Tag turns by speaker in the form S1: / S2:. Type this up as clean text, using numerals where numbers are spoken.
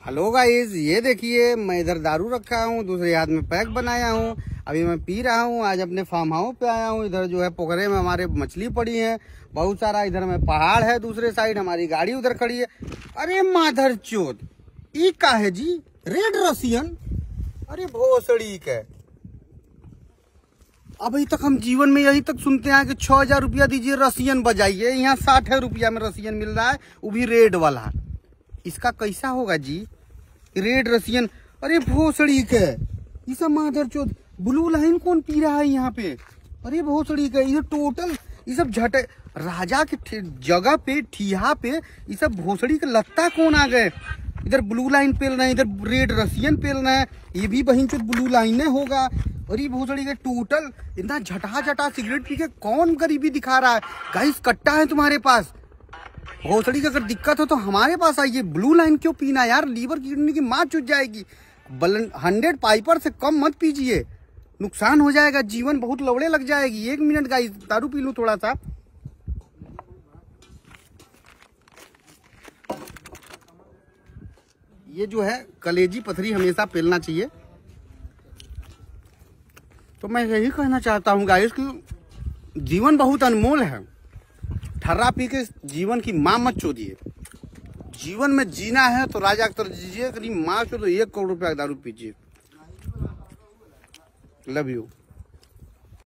S1: Hello guys, ये देखिए मैं इधर दारू रखा हूँ, दूसरे हाथ में पैक बनाया हूँ। अभी मैं पी रहा हूँ। आज अपने फार्म हाउस पे आया हूँ। इधर जो है पोखरे में हमारे मछली पड़ी है बहुत सारा। इधर में पहाड़ है, दूसरे साइड हमारी गाड़ी उधर खड़ी है। अरे माधर चोद, ई का है जी? Red Russian? अरे भोसड़ी के। अभी तक हम जीवन में यही तक सुनते हैं कि 6,000 रुपया दीजिए रसियन बजाइए। यहाँ 60 रुपया में रसियन मिल रहा है, वो भी रेड वाला। इसका कैसा होगा जी? Red Russian? अरे भोसड़ी के, ये सब माधर चोद। ब्लू लाइन कौन पी रहा है यहाँ पे? अरे भोसड़ी के, ये टोटल ये सब झटे राजा के जगह पे, ठिया पे ये सब भोसड़ी के लत्ता कौन आ गए? इधर ब्लू लाइन पेल रहे हैं, इधर रेड रसियन पेल रहे हैं। ये भी बहिन चोद ब्लू लाइन होगा। अरे भोसड़ी के, टोटल इतना झटा सिगरेट पी के कौन गरीबी दिखा रहा है? गाइस, कट्टा है तुम्हारे पास? भोसड़ी की अगर दिक्कत हो तो हमारे पास आइए। ब्लू लाइन क्यों पीना यार? लीवर किडनी की मां चुट जाएगी। 100 पाइपर से कम मत पीजिए, नुकसान हो जाएगा। जीवन बहुत लवड़े लग जाएगी। 1 मिनट गाइस, दारू पी लूं थोड़ा सा। ये जो है कलेजी पथरी हमेशा पेलना चाहिए। तो मैं यही कहना चाहता हूँ गाइस कि जीवन बहुत अनमोल है। ठर्रा पी के जीवन की मां मत चोदिए। जीवन में जीना है तो राजा की तरह जीजिए। कहीं मां चो तो 1 करोड़ रुपया दारू पीजिए। Love you.